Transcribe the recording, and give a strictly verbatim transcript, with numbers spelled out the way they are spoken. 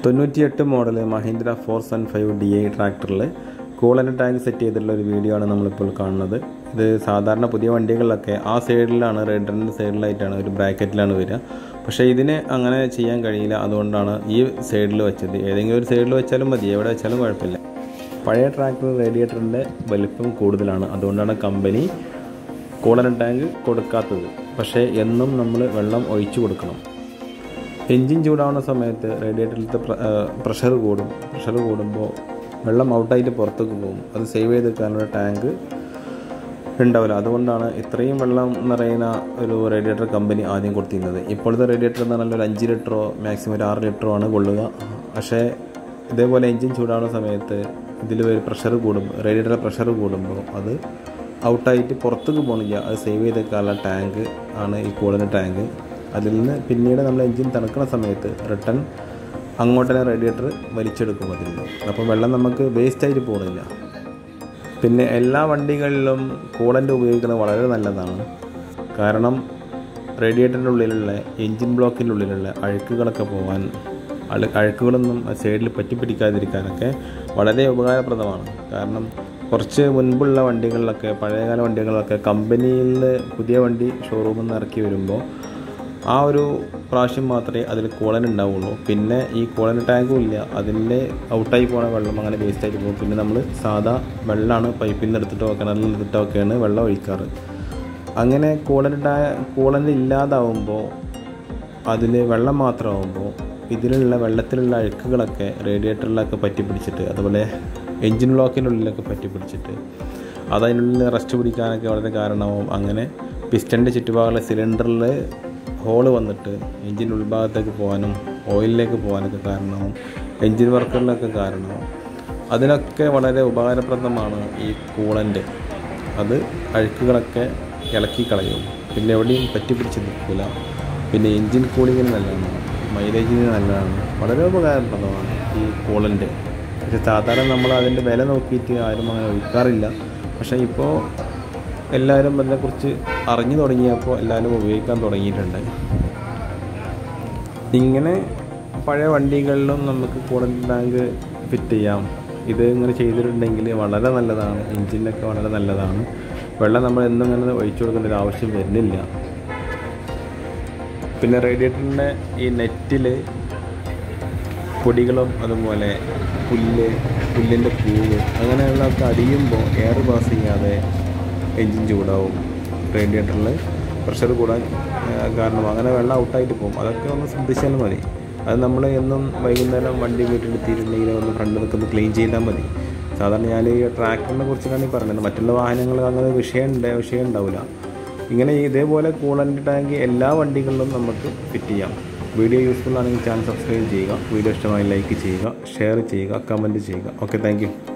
തൊണ്ണൂറ്റിയെട്ട് model Mahindra four seven five D I ട്രാക്ടറിൽ coolant tank set ചെയ്തിട്ടുള്ള ഒരു വീഡിയോ ആണ് നമ്മളിപ്പോൾ കാണുന്നത്. ഇത് സാധാരണ പുതിയ വണ്ടികളിലൊക്കെ ആ സൈഡിലാണ്, റേഡിയേറ്ററിൻ്റെ സൈഡിലായിട്ടാണ്, ഒരു ബ്രാക്കറ്റിലാണ് വരിക. പക്ഷേ ഇതിന് അങ്ങനെ ചെയ്യാൻ കഴിയില്ല. അതുകൊണ്ടാണ് ഈ സൈഡിൽ വെച്ചത്. ഏതെങ്കിലും ഒരു സൈഡിൽ വെച്ചാലും മതി, എവിടെ വെച്ചാലും കുഴപ്പമില്ല. പഴയ ട്രാക്ടർ റേഡിയേറ്ററിൻ്റെ വലിപ്പം കൂടുതലാണ്, അതുകൊണ്ടാണ് കമ്പനി കൂളൻ്റ് ടാങ്ക് കൊടുക്കാത്തത്. പക്ഷേ എന്നും നമ്മൾ വെള്ളം ഒഴിച്ചു കൊടുക്കണം. എൻജിൻ ചൂടാവുന്ന സമയത്ത് റേഡിയേറ്ററിലത്തെ പ്രഷർ കൂടും. പ്രഷർ കൂടുമ്പോൾ വെള്ളം ഔട്ടായിട്ട് പുറത്തേക്ക് പോകും. അത് സേവ് ചെയ്ത് വെക്കാനുള്ള ടാങ്ക് ഉണ്ടാവില്ല. അതുകൊണ്ടാണ് ഇത്രയും വെള്ളം നിറയുന്ന ഒരു റേഡിയേറ്റർ കമ്പനി ആദ്യം കൊടുത്തിരുന്നത്. ഇപ്പോഴത്തെ റേഡിയേറ്റർ എന്ന് പറഞ്ഞാൽ ഒരു അഞ്ച് ലിറ്ററോ മാക്സിമം ഒരു ആറ് ലിറ്ററോ ആണ് കൊള്ളുക. പക്ഷേ ഇതേപോലെ എൻജിൻ ചൂടാവുന്ന സമയത്ത് ഇതിൽ ഒരു പ്രഷർ കൂടുമ്പോൾ, റേഡിയേറ്ററിലെ പ്രഷർ കൂടുമ്പോൾ അത് ഔട്ടായിട്ട് പുറത്തേക്ക് പോകണില്ല. അത് സേവ് ചെയ്ത് വെക്കാനുള്ള ടാങ്ക് ആണ് ഈ കൂളൻ്റ് ടാങ്ക്. അതിൽ നിന്ന് പിന്നീട് നമ്മൾ എൻജിൻ തണുക്കുന്ന സമയത്ത് റിട്ടേൺ അങ്ങോട്ട് തന്നെ റേഡിയേറ്റർ വലിച്ചെടുക്കും അതിൽ നിന്ന്. അപ്പോൾ വെള്ളം നമുക്ക് വേസ്റ്റായിട്ട് പോകുന്നില്ല. പിന്നെ എല്ലാ വണ്ടികളിലും കൂളൻ്റ് ഉപയോഗിക്കുന്നത് വളരെ നല്ലതാണ്. കാരണം റേഡിയേറ്ററിൻ്റെ ഉള്ളിലുള്ള എൻജിൻ ബ്ലോക്കിൻ്റെ ഉള്ളിലുള്ള അഴുക്കുകളൊക്കെ പോകാൻ, അഴു അഴുക്കുകളൊന്നും സൈഡിൽ പറ്റിപ്പിടിക്കാതിരിക്കാനൊക്കെ വളരെ ഉപകാരപ്രദമാണ്. കാരണം കുറച്ച് മുൻപുള്ള വണ്ടികളിലൊക്കെ, പഴയകാല വണ്ടികളിലൊക്കെ കമ്പനിയിൽ പുതിയ വണ്ടി ഷോറൂമിൽ നിന്ന് ഇറക്കി വരുമ്പോൾ ആ ഒരു പ്രാവശ്യം മാത്രമേ അതിൽ കൂളൻ്റ് ഉണ്ടാവുള്ളൂ. പിന്നെ ഈ കൂളൻ്റ് ടാങ്കും ഇല്ല. അതിൻ്റെ ഔട്ടായി പോകുന്ന വെള്ളം അങ്ങനെ വേസ്റ്റായിട്ട് പോകും. പിന്നെ നമ്മൾ സാധാ വെള്ളമാണ് പൈപ്പിൽ നിന്ന് എടുത്തിട്ടോ കിണറിൽ എടുത്തിട്ടോ ഒക്കെയാണ് വെള്ളം ഒഴിക്കാറ്. അങ്ങനെ കൂളൻ്റ് ടാ കൂളൻ്റ് ഇല്ലാതാവുമ്പോൾ, അതിൽ വെള്ളം മാത്രമാകുമ്പോൾ ഇതിലുള്ള വെള്ളത്തിലുള്ള അഴുക്കുകളൊക്കെ റേഡിയേറ്ററിലൊക്കെ പറ്റി പിടിച്ചിട്ട്, അതുപോലെ എൻജിൻ ബ്ലോക്കിനുള്ളിലൊക്കെ പറ്റി പിടിച്ചിട്ട് അത് അതിനുള്ളിൽ റസ്റ്റ് പിടിക്കാനൊക്കെ വളരെ കാരണമാവും. അങ്ങനെ പിസ്റ്റൻ്റെ ചുറ്റുഭാഗമുള്ള സിലിണ്ടറിൽ ഹോള് വന്നിട്ട് എൻജിൻ ഉൾഭാഗത്തേക്ക് പോകാനും ഓയിലിലേക്ക് പോകാനൊക്കെ കാരണമാവും. എൻജിൻ വർക്കുകളിലൊക്കെ കാരണമാവും. അതിനൊക്കെ വളരെ ഉപകാരപ്രദമാണ് ഈ കൂളൻ്റ്. അത് അഴുക്കുകളൊക്കെ ഇളക്കി കളയും. പിന്നെ എവിടെയും പറ്റി പിടിച്ച് നിൽക്കില്ല. പിന്നെ എൻജിൻ കൂളിങ്ങിന് നല്ലതാണ്, മൈലേജിന് നല്ലതാണ്, വളരെ ഉപകാരപ്രദമാണ് ഈ കൂളൻ്റ്. പക്ഷേ സാധാരണ നമ്മൾ അതിൻ്റെ വില നോക്കിയിട്ട് ആരും അങ്ങനെ ഒഴിക്കാറില്ല. പക്ഷേ ഇപ്പോൾ എല്ലാവരും അതിനെക്കുറിച്ച് അറിഞ്ഞു തുടങ്ങിയപ്പോൾ എല്ലാവരും ഉപയോഗിക്കാൻ തുടങ്ങിയിട്ടുണ്ട്. ഇങ്ങനെ പഴയ വണ്ടികളിലും നമുക്ക് കൂളൻ്റ് ടാങ്ക് ഫിറ്റ് ചെയ്യാം. ഇത് ഇങ്ങനെ ചെയ്തിട്ടുണ്ടെങ്കിൽ വളരെ നല്ലതാണ്. എൻജിനൊക്കെ വളരെ നല്ലതാണ്. വെള്ളം നമ്മൾ എന്നും ഇങ്ങനെ ഒഴിച്ചു കൊടുക്കേണ്ട ഒരു ആവശ്യം വരുന്നില്ല. പിന്നെ റേഡിയേറ്ററിൻ്റെ ഈ നെറ്റിൽ പൊടികളും അതുപോലെ പുല്ല്, പുല്ലിൻ്റെ പൂവ് അങ്ങനെയുള്ളതൊക്കെ അടിയുമ്പോൾ എയർ പാസ് ചെയ്യാതെ എൻജിൻ ചൂടാവും. റേഡിയേറ്ററിൽ പ്രഷർ കൂടാൻ കാരണം അങ്ങനെ വെള്ളം ഔട്ടായിട്ട് പോകും. അതൊക്കെ ഒന്ന് ശ്രദ്ധിച്ചാൽ മതി. അത് നമ്മൾ എന്നും വൈകുന്നേരം വണ്ടി വീട്ടിലെത്തിയിട്ടുണ്ടെങ്കിൽ ഒന്ന് ഫ്രണ്ട് നിൽക്കുന്ന ക്ലീൻ ചെയ്താൽ മതി. സാധാരണ ഞാൻ ഈ ട്രാക്ടറിനെ കുറിച്ചിട്ടാണ് ഈ പറയുന്നത്. മറ്റുള്ള വാഹനങ്ങൾ അങ്ങനെ വിഷയമുണ്ട് വിഷയം ഉണ്ടാവില്ല. ഇങ്ങനെ ഇതേപോലെ കൂളൻ്റ് ടാങ്ക് എല്ലാ വണ്ടികളിലും നമുക്ക് ഫിറ്റ് ചെയ്യാം. വീഡിയോ യൂസ്ഫുൾ ആണെങ്കിൽ ചാനൽ സബ്സ്ക്രൈബ് ചെയ്യുക. വീഡിയോ ഇഷ്ടമായി ലൈക്ക് ചെയ്യുക, ഷെയർ ചെയ്യുക, കമൻറ്റ് ചെയ്യുക. Okay, thank U.